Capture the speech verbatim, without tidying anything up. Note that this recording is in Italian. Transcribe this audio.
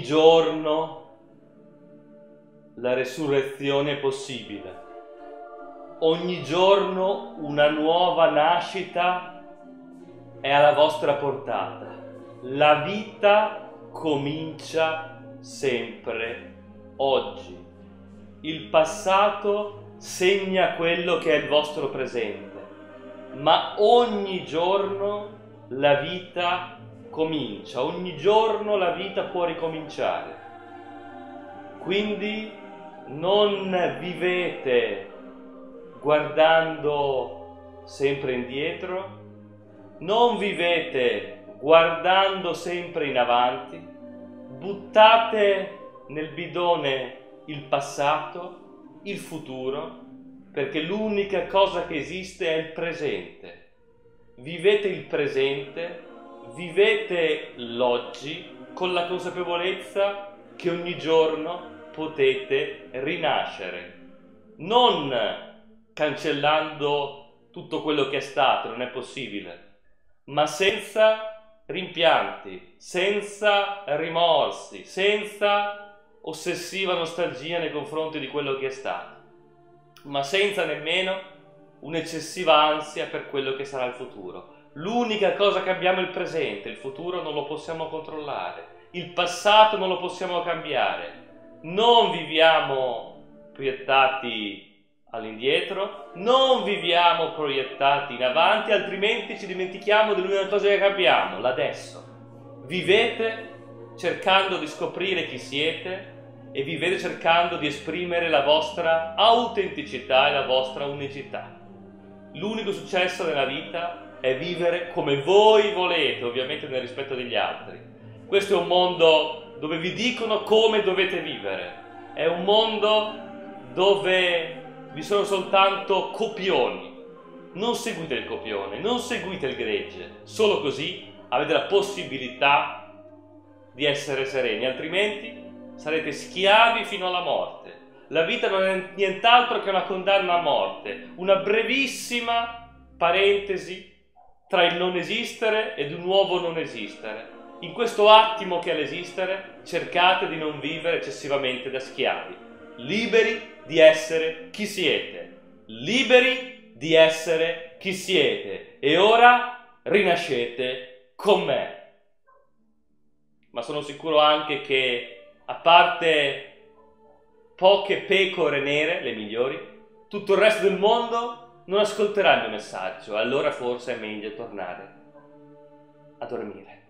giorno la resurrezione è possibile. Ogni giorno una nuova nascita è alla vostra portata. La vita comincia sempre oggi. Il passato segna quello che è il vostro presente, ma ogni giorno la vita comincia, ogni giorno la vita può ricominciare. Quindi non vivete guardando sempre indietro, non vivete guardando sempre in avanti, buttate nel bidone il passato, il futuro, perché l'unica cosa che esiste è il presente. Vivete il presente, vivete l'oggi con la consapevolezza che ogni giorno potete rinascere, non cancellando tutto quello che è stato, non è possibile, ma senza rimpianti, senza rimorsi, senza ossessiva nostalgia nei confronti di quello che è stato, ma senza nemmeno un'eccessiva ansia per quello che sarà il futuro. L'unica cosa che abbiamo è il presente, il futuro non lo possiamo controllare, il passato non lo possiamo cambiare. Non viviamo proiettati all'indietro, non viviamo proiettati in avanti, altrimenti ci dimentichiamo dell'unica cosa che abbiamo, l'adesso. Vivete cercando di scoprire chi siete e vivete cercando di esprimere la vostra autenticità e la vostra unicità. L'unico successo nella vita è vivere come voi volete, ovviamente nel rispetto degli altri. Questo è un mondo dove vi dicono come dovete vivere, è un mondo dove vi sono soltanto copioni. Non seguite il copione, non seguite il gregge, solo così avete la possibilità di essere sereni, altrimenti sarete schiavi fino alla morte. La vita non è nient'altro che una condanna a morte, una brevissima parentesi tra il non esistere ed un nuovo non esistere. In questo attimo che è l'esistere, cercate di non vivere eccessivamente da schiavi, liberi di essere chi siete, liberi di essere chi siete, e ora rinascete con me. Ma sono sicuro anche che, a parte poche pecore nere, le migliori, tutto il resto del mondo non ascolterà il mio messaggio, allora forse è meglio tornare a dormire.